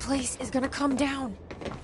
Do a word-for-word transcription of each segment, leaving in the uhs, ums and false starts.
place is gonna come down.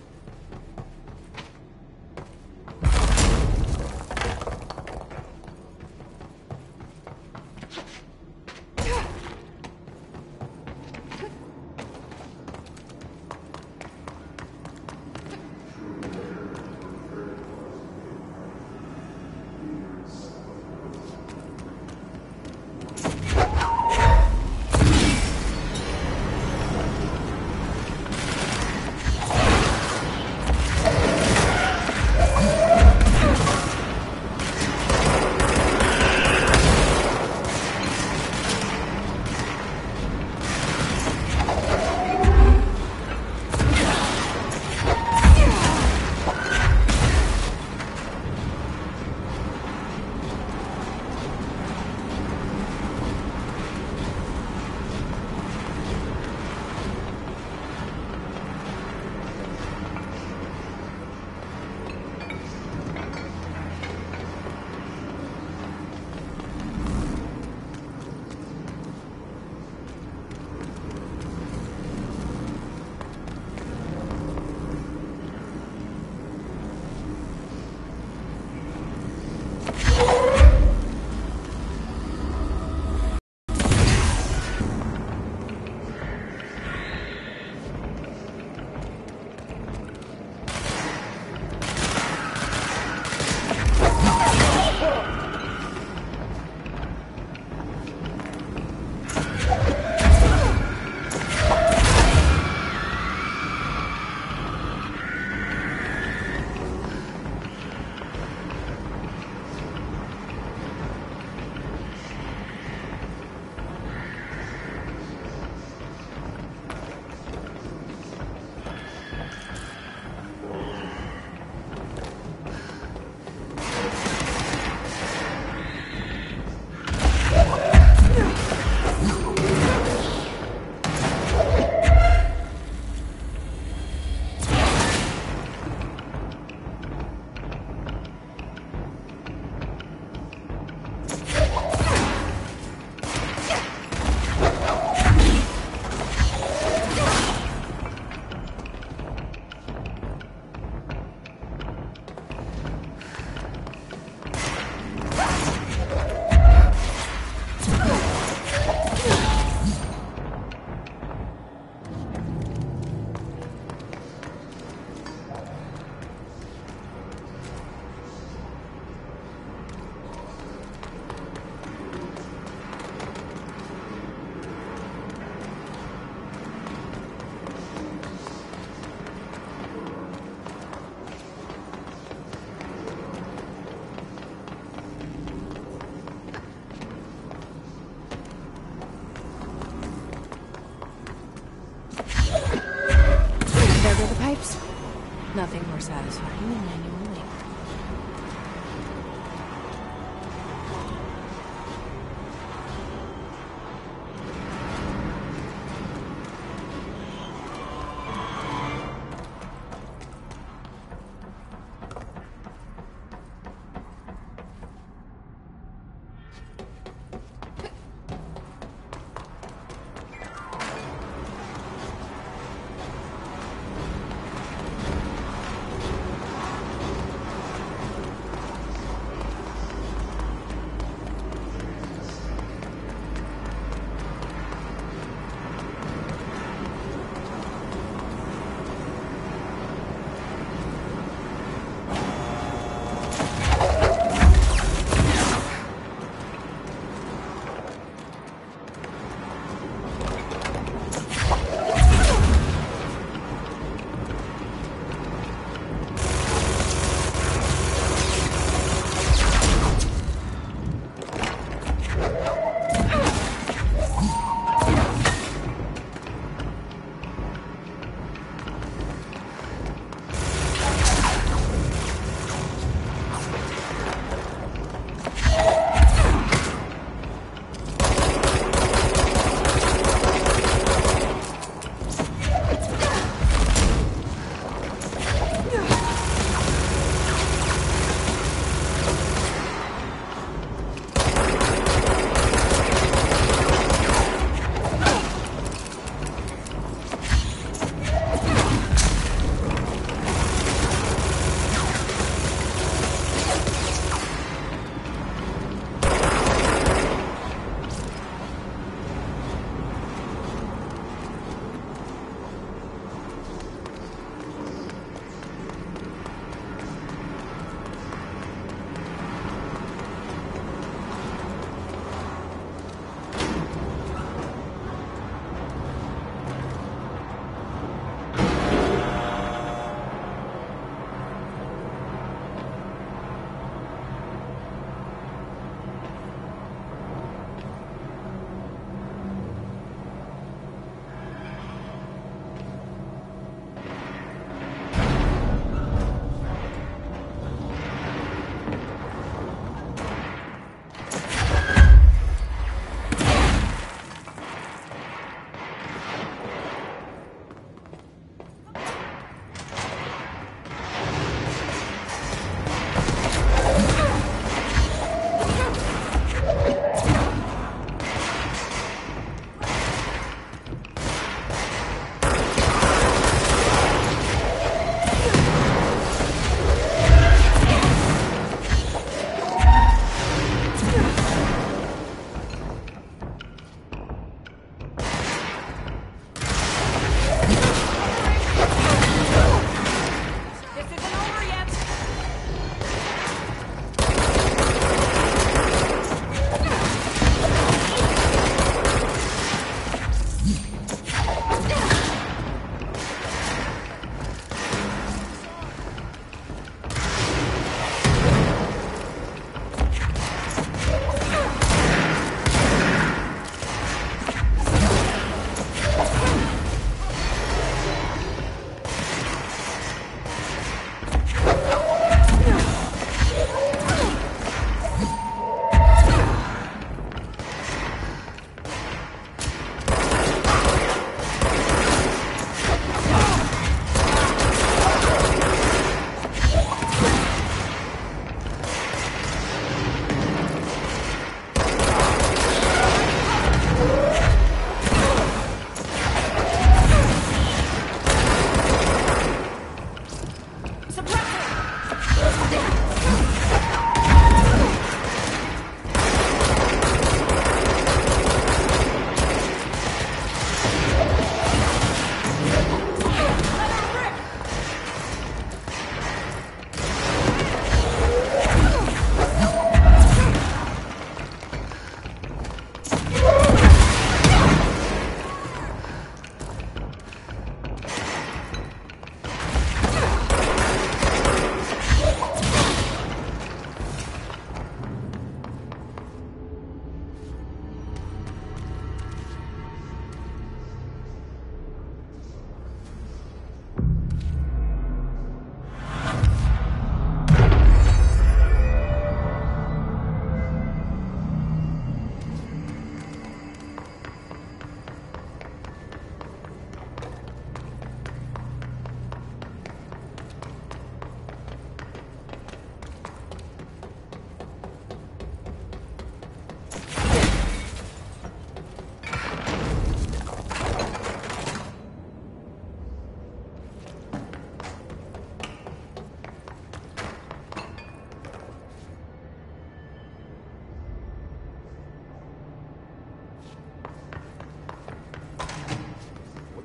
Nothing more satisfying than manual labor.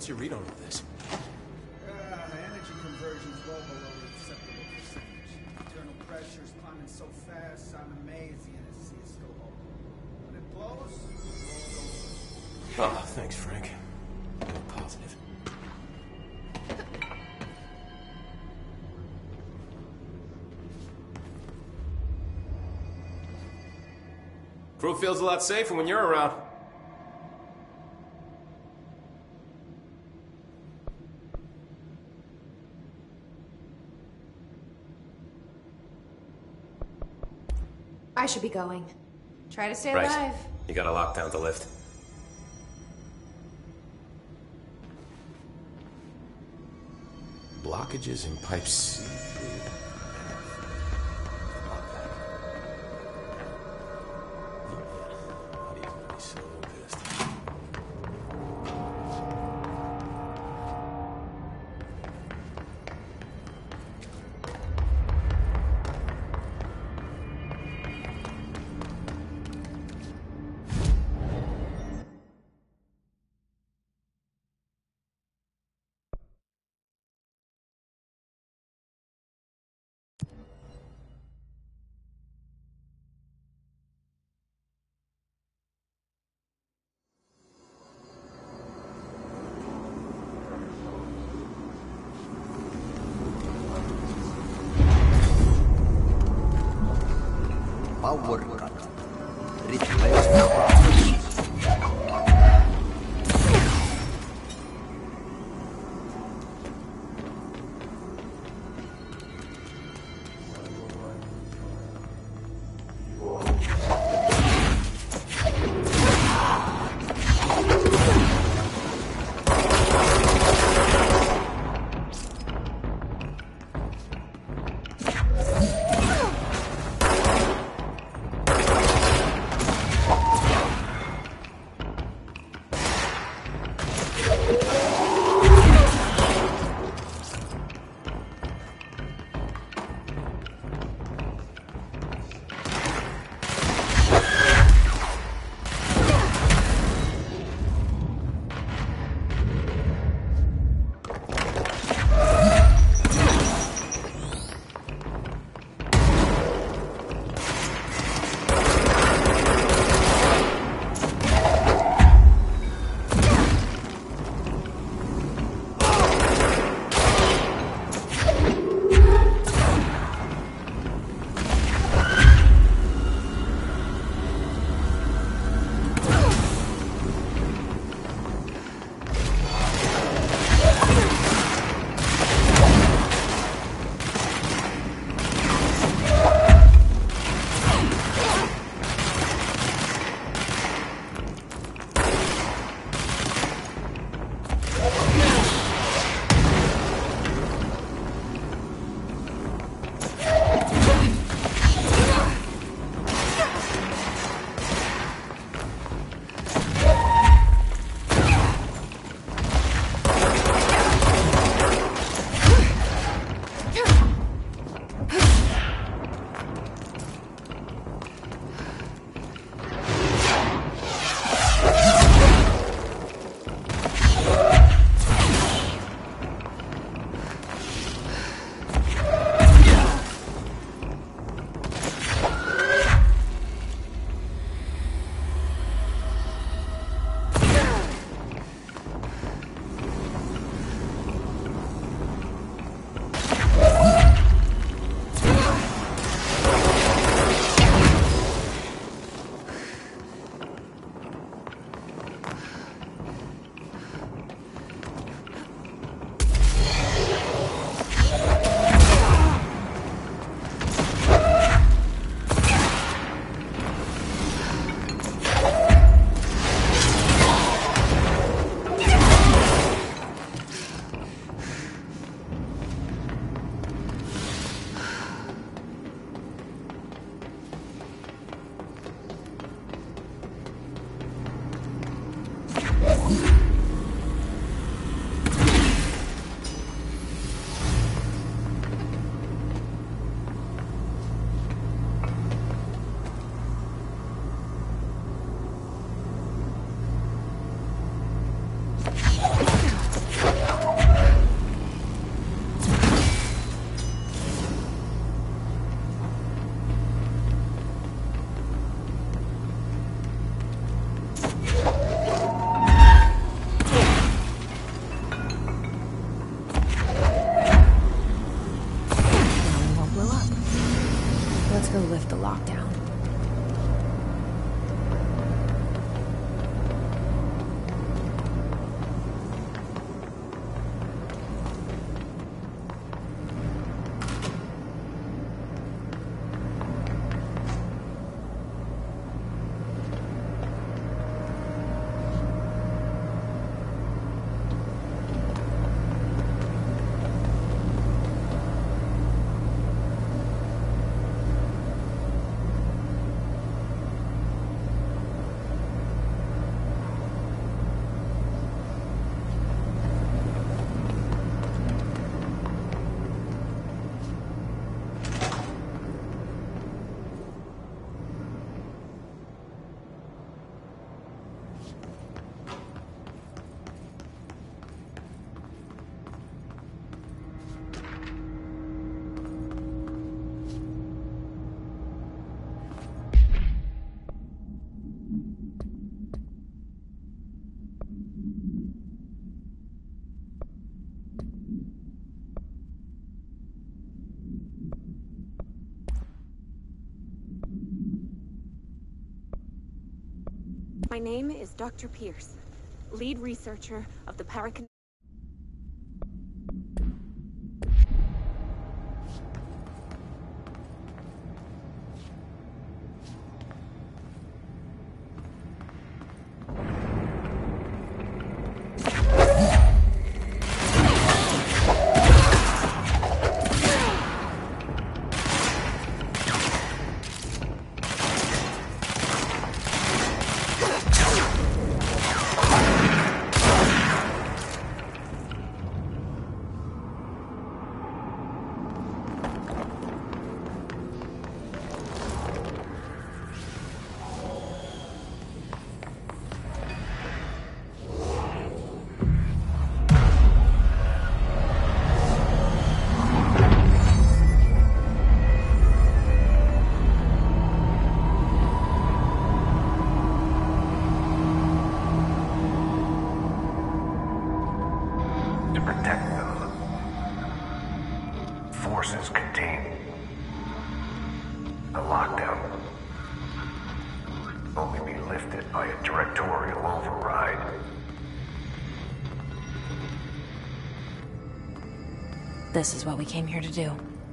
What's your read on all this? Uh, energy conversion's well below the acceptable percentage. Internal pressure's climbing so fast, I'm amazed the N S C is still open. When it blows, it blows over. Oh, thanks, Frank. Real positive. Crew feels a lot safer when you're around. I should be going. Try to stay Right. alive. You got a lockdown to lift. Blockages in pipe C. Power cut. Replace power. Let's go lift the lockdown. My name is Doctor Pierce, lead researcher of the Paracon... Forces contain the lockdown only be lifted by a directorial override. This is what we came here to do.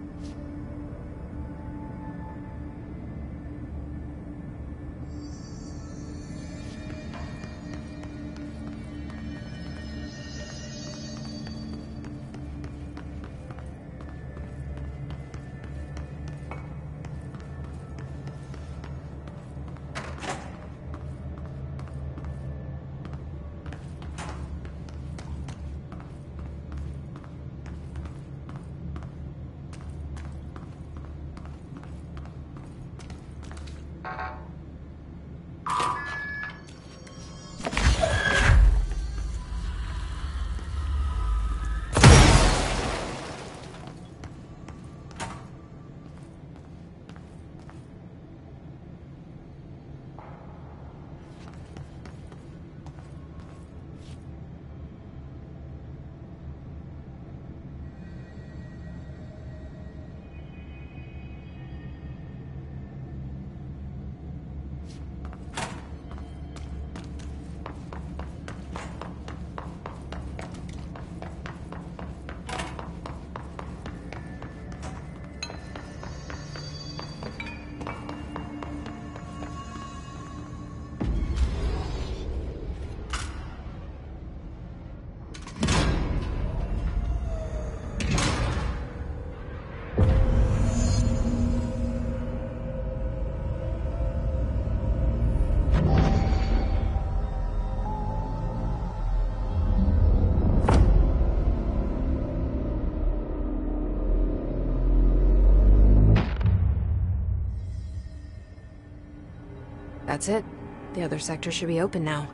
That's it. The other sector should be open now.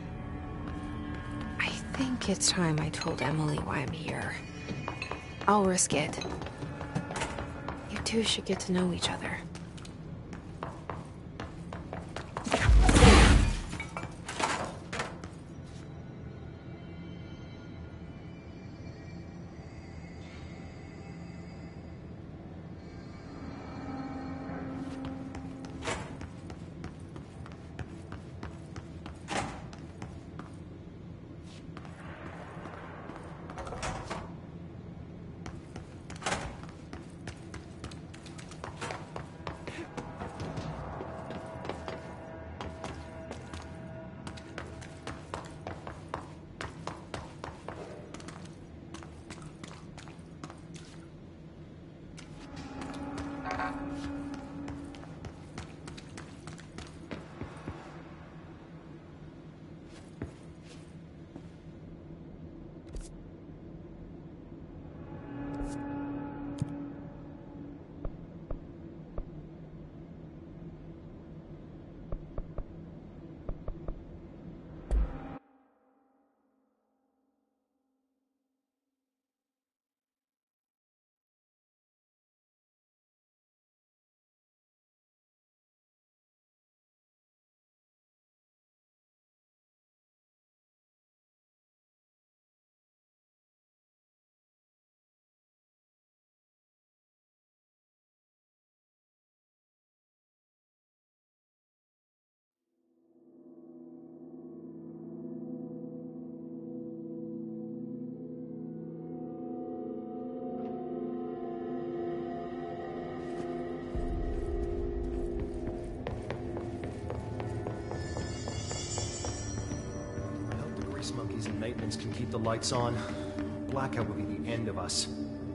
I think it's time I told Emily why I'm here. I'll risk it. You two should get to know each other. Facilities and maintenance can keep the lights on. Blackout will be the end of us.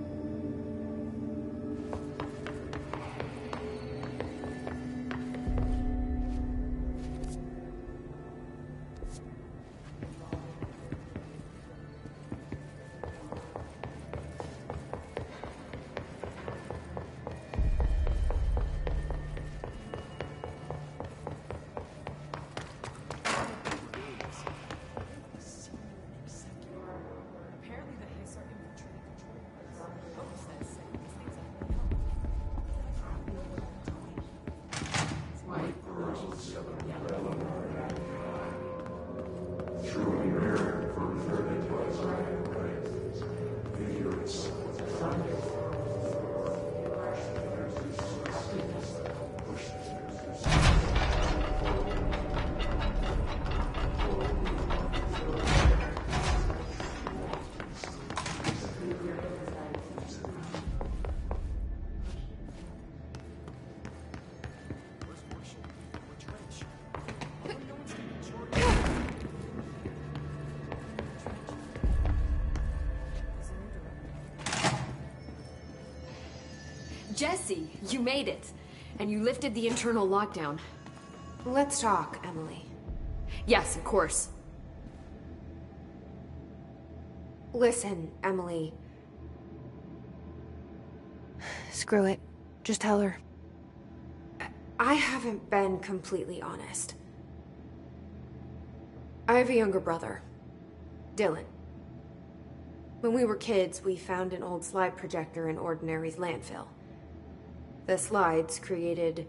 Jesse, you made it. And you lifted the internal lockdown. Let's talk, Emily. Yes, of course. Listen, Emily. Screw it. Just tell her. I haven't been completely honest. I have a younger brother, Dylan. When we were kids, we found an old slide projector in Ordinary's landfill. The slides created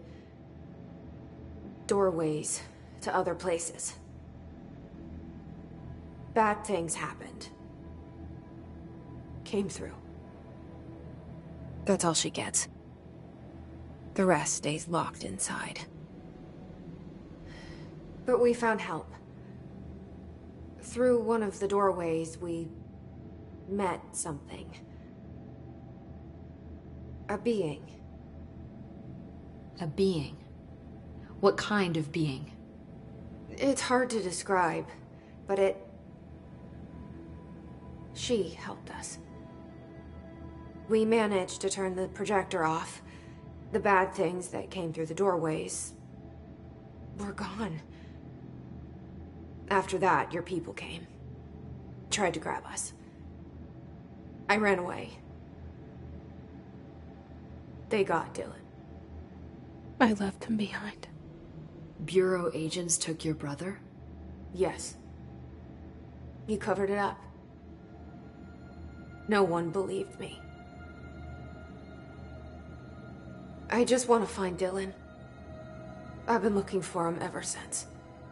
doorways to other places. Bad things happened. Came through. That's all she gets. The rest stays locked inside. But we found help. Through one of the doorways, we met something. A being. A being? What kind of being? It's hard to describe, but it... She helped us. We managed to turn the projector off. The bad things that came through the doorways were gone. After that, your people came. Tried to grab us. I ran away. They got Dylan. I left him behind. Bureau agents took your brother? Yes. You covered it up. No one believed me. I just want to find Dylan. I've been looking for him ever since.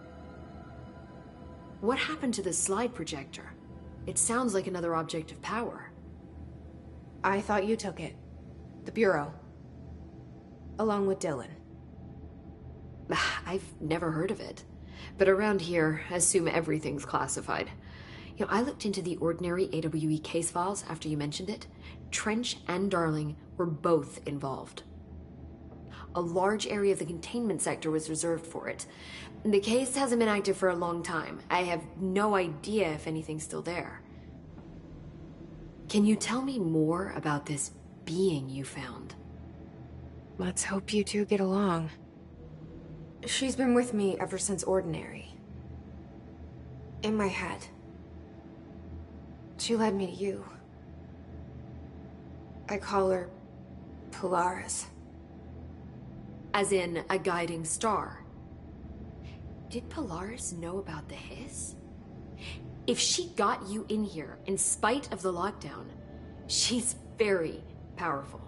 What happened to the slide projector? It sounds like another object of power. I thought you took it. The Bureau. Along with Dylan. I've never heard of it. But around here, I assume everything's classified. You know, I looked into the Ordinary A W E case files after you mentioned it. Trench and Darling were both involved. A large area of the containment sector was reserved for it. The case hasn't been active for a long time. I have no idea if anything's still there. Can you tell me more about this being you found? Let's hope you two get along. She's been with me ever since Ordinary. In my head. She led me to you. I call her Polaris. As in a guiding star. Did Polaris know about the hiss? If she got you in here in spite of the lockdown, she's very powerful.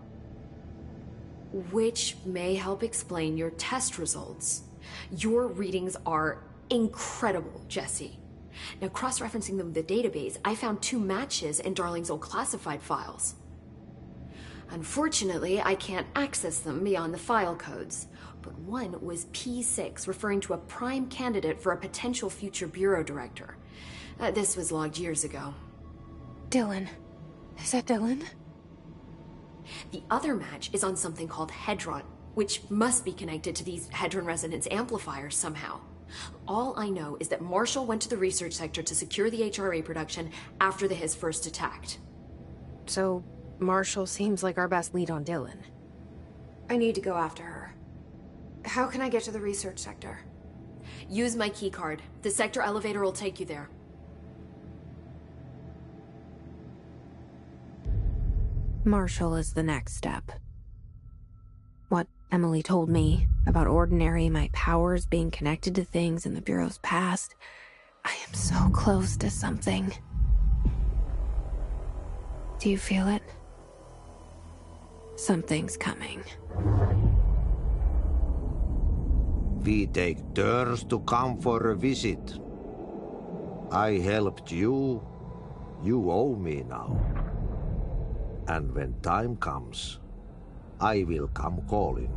Which may help explain your test results. Your readings are incredible, Jesse. Now, cross-referencing them with the database, I found two matches in Darling's old classified files. Unfortunately, I can't access them beyond the file codes, but one was P six, referring to a prime candidate for a potential future bureau director. Uh, this was logged years ago. Dylan. Is that Dylan? The other match is on something called Hedron, which must be connected to these Hedron resonance amplifiers somehow. All I know is that Marshall went to the research sector to secure the H R A production after the Hiss first attacked. So, Marshall seems like our best lead on Dylan. I need to go after her. How can I get to the research sector? Use my keycard. The sector elevator will take you there. Marshall is the next step. What Emily told me about Ordinary, my powers being connected to things in the Bureau's past, I am so close to something. Do you feel it? Something's coming. We take turns to come for a visit. I helped you. You owe me now. And when time comes, I will come calling.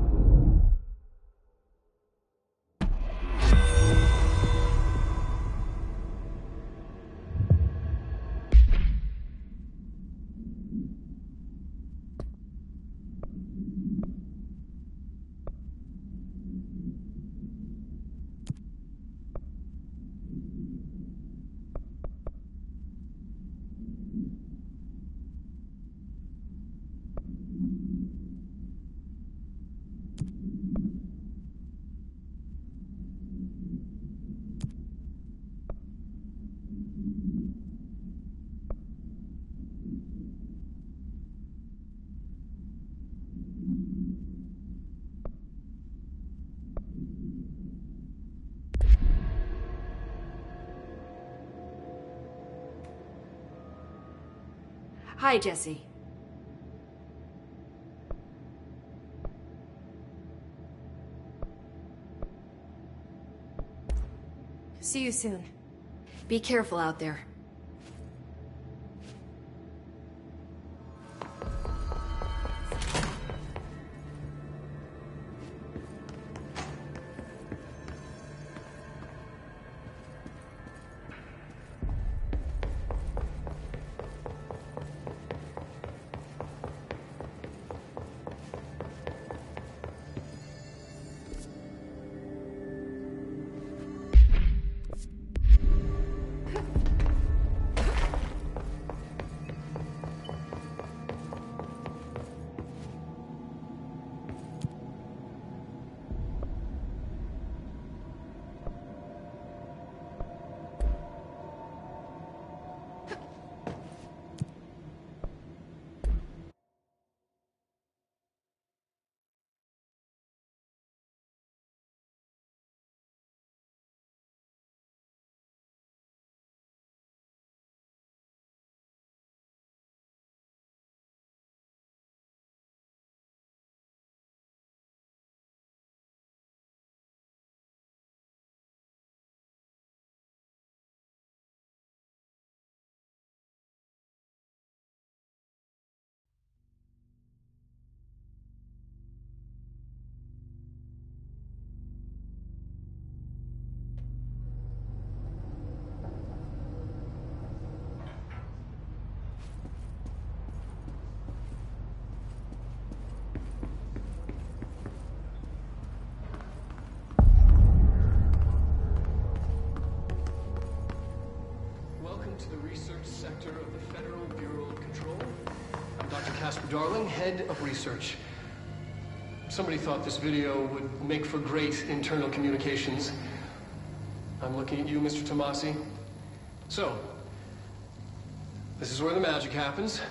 Hi, Jesse. See you soon. Be careful out there. To the research sector of the Federal Bureau of Control. I'm Doctor Casper Darling, head of research. Somebody thought this video would make for great internal communications. I'm looking at you, Mister Tomasi. So, this is where the magic happens.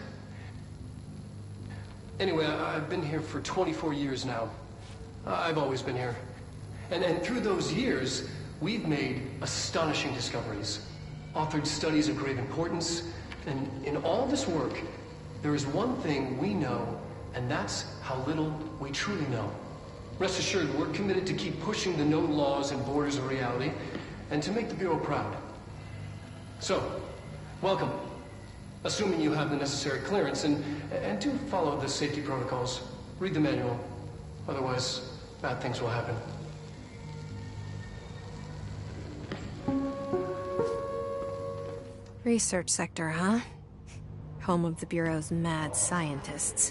Anyway, I I've been here for twenty-four years now. I've always been here. And, and through those years, we've made astonishing discoveries. Authored studies of great importance, and in all this work, there is one thing we know, and that's how little we truly know. Rest assured, we're committed to keep pushing the known laws and borders of reality, and to make the Bureau proud. So, welcome. Assuming you have the necessary clearance, and, and do follow the safety protocols. Read the manual, otherwise bad things will happen. Research sector, huh? Home of the Bureau's mad scientists.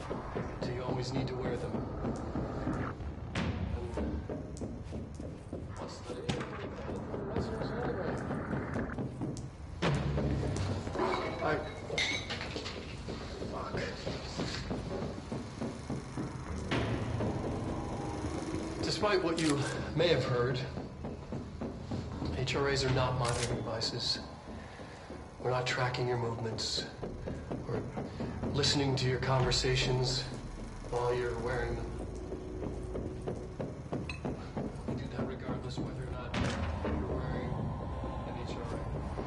Do you always need to wear them? What's the what's the I fuck. Despite what you may have heard, H R As are not monitoring devices. We're not tracking your movements or listening to your conversations while you're wearing them. We do that regardless whether or not you're wearing an H R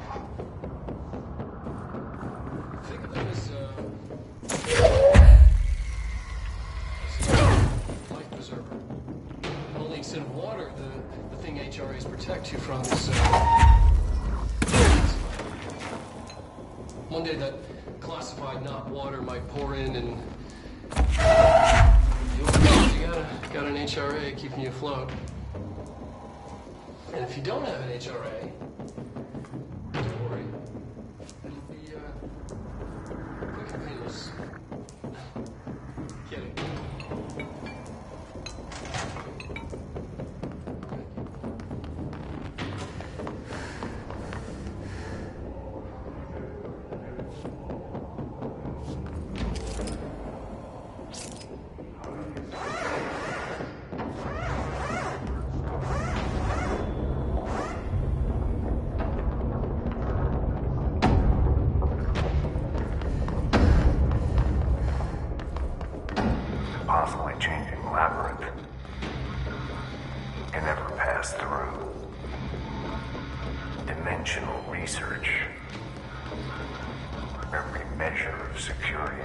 A. Think of them as a life preserver. Only instead of water, the, the thing H R As protect you from is uh, one day that classified not water might pour in and you got, a, got an H R A keeping you afloat. And if you don't have an H R A, don't worry. It'll be uh, quick and painless. Kidding. Possibly changing labyrinth. Can never pass through. Dimensional research. Every measure of security.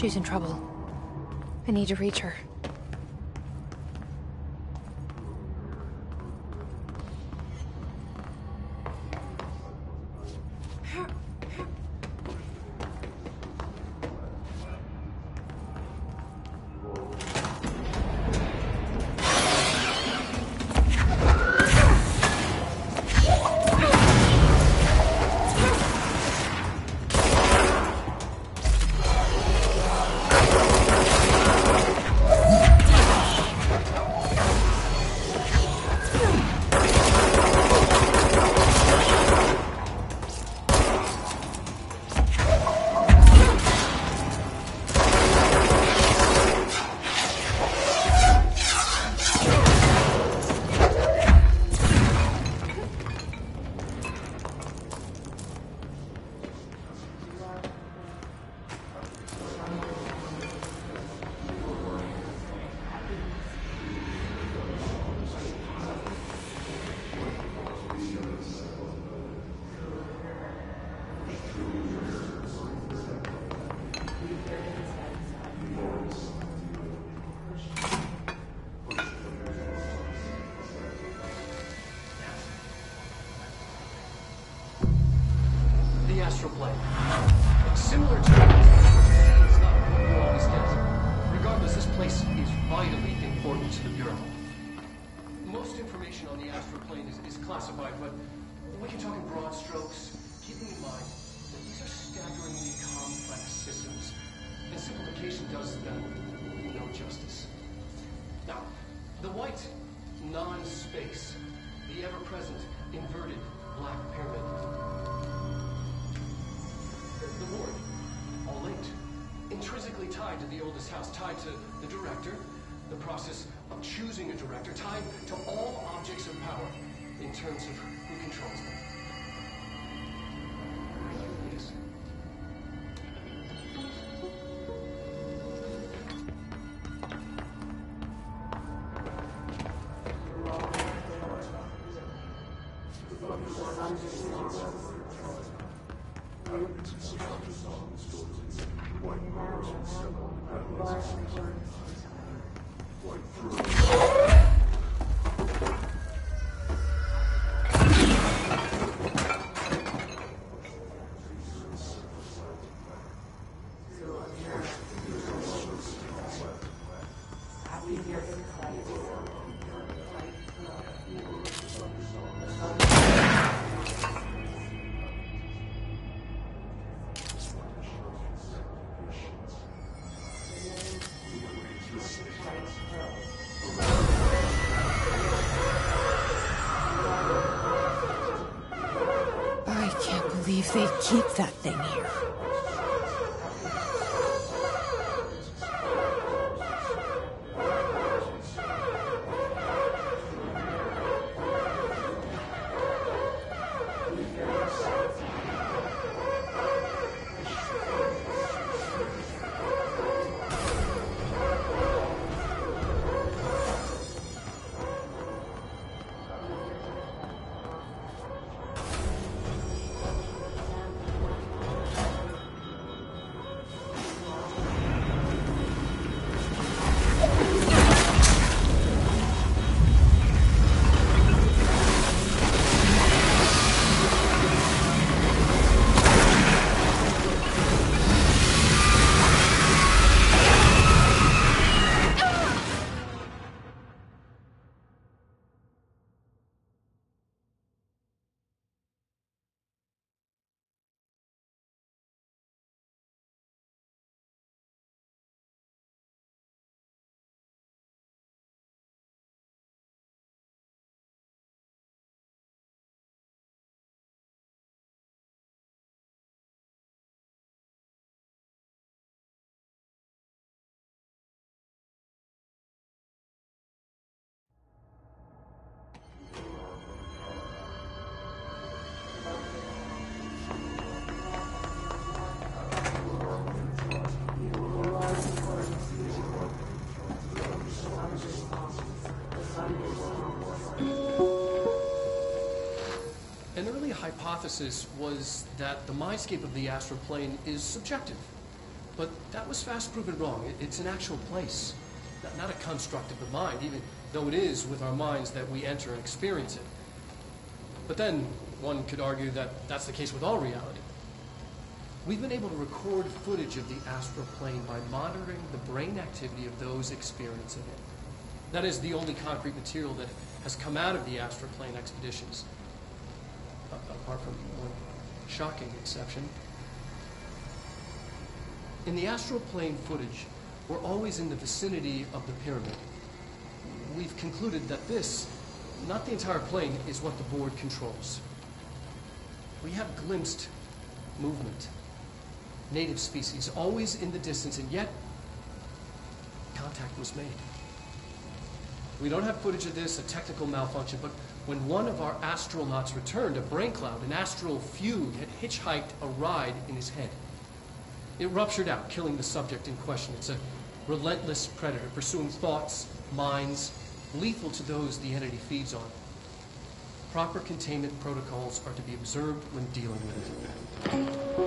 She's in trouble. I need to reach her. Astral plane. Similar to it's not what you always get. Regardless, this place is vitally important to the Bureau. Most information on the astral plane is, is classified, but we can talk in broad strokes, keeping in mind that these are staggeringly complex systems, and simplification does them no justice. Now, the white non-space, the ever-present inverted black pyramid. The ward, all linked, intrinsically tied to the oldest house, tied to the director, the process of choosing a director, tied to all objects of power in terms of who controls them. Yes. They keep that thing here. Hypothesis was that the mindscape of the astral plane is subjective. But that was fast proven wrong. It, it's an actual place, not, not a construct of the mind, even though it is with our minds that we enter and experience it. But then, one could argue that that's the case with all reality. We've been able to record footage of the astral plane by monitoring the brain activity of those experiencing it. That is the only concrete material that has come out of the astral plane expeditions, apart from one shocking exception. In the astral plane footage, we're always in the vicinity of the pyramid. We've concluded that this, not the entire plane, is what the board controls. We have glimpsed movement, native species, always in the distance, and yet contact was made. We don't have footage of this, a technical malfunction, but when one of our astronauts returned, a brain cloud, an astral fugue, had hitchhiked a ride in his head. It ruptured out, killing the subject in question. It's a relentless predator, pursuing thoughts, minds, lethal to those the entity feeds on. Proper containment protocols are to be observed when dealing with it.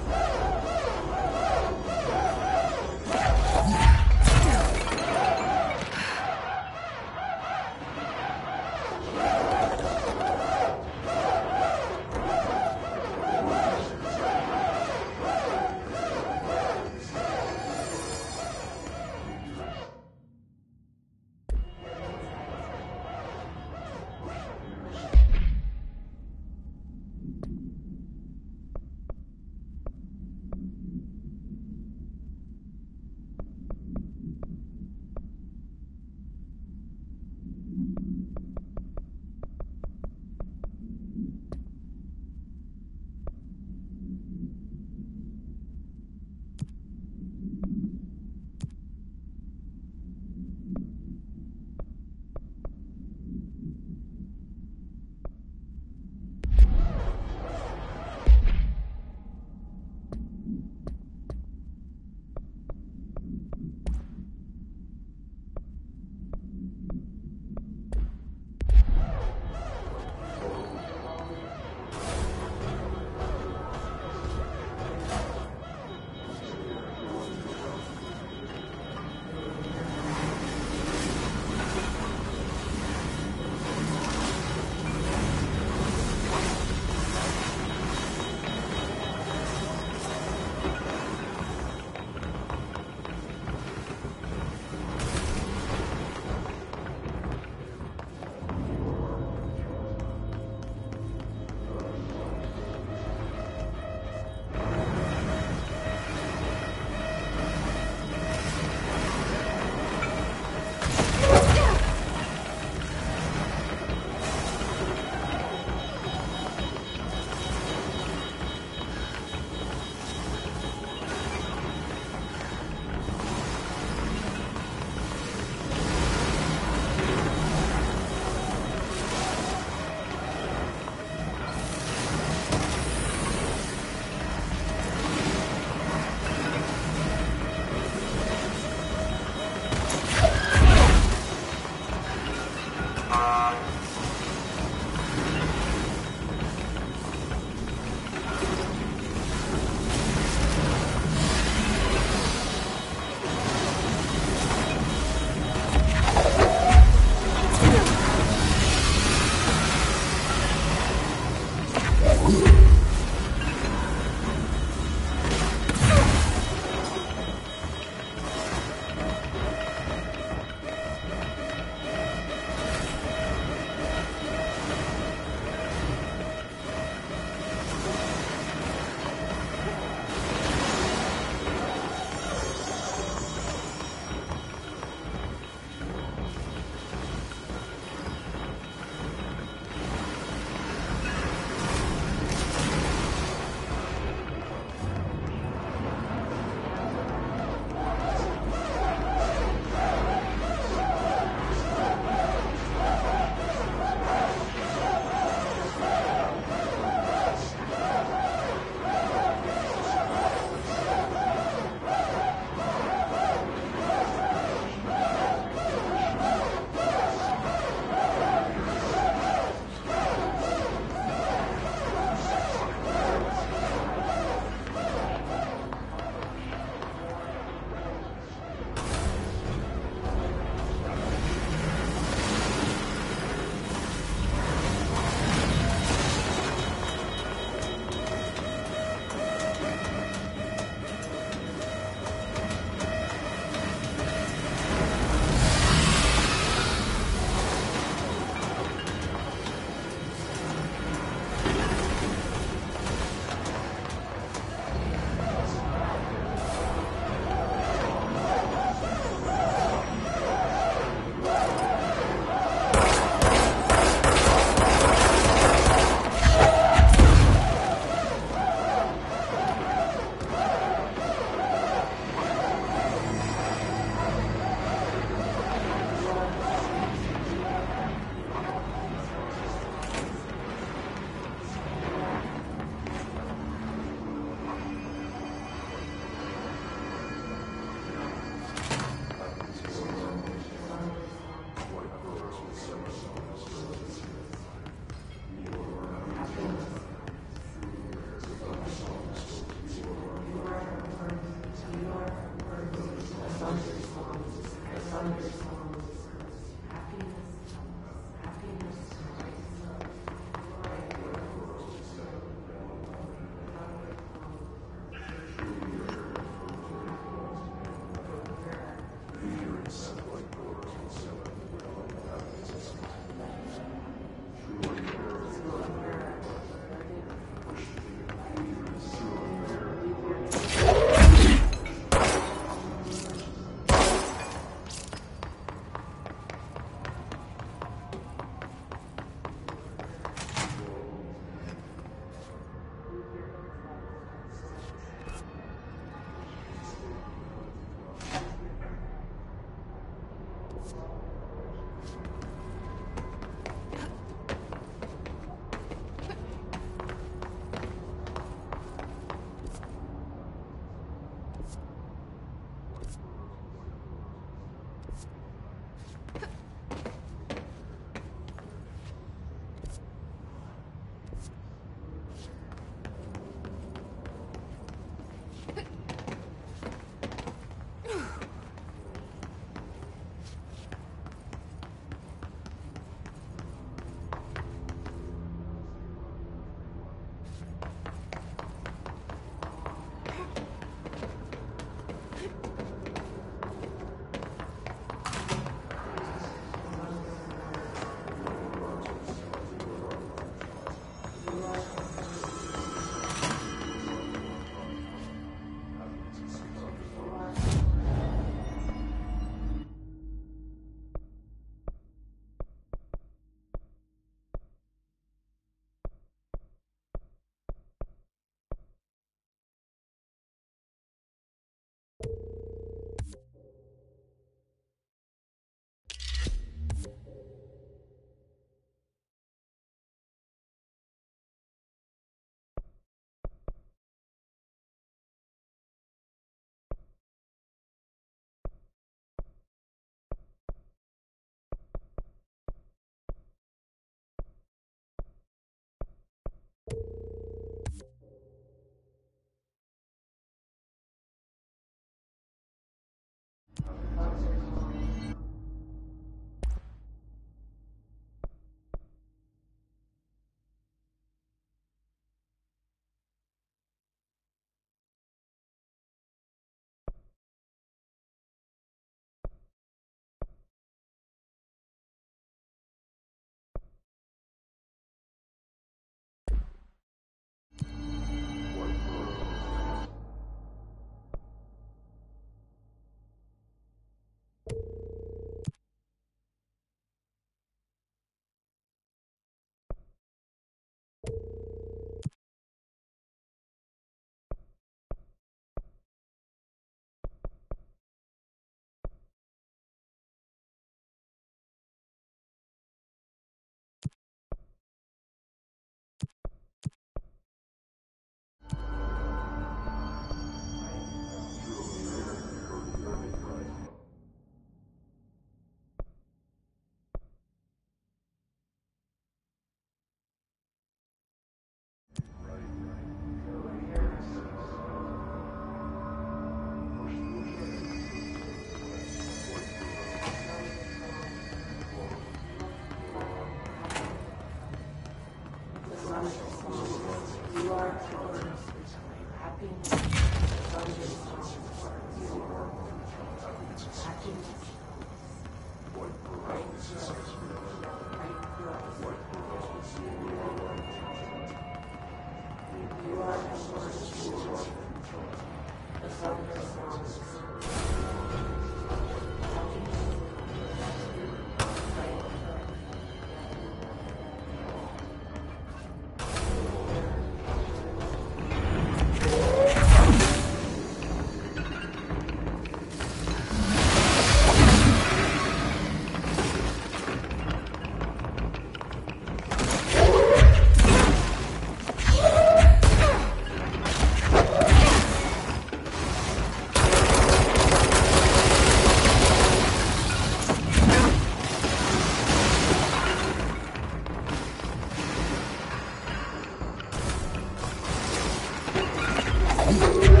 Thank you.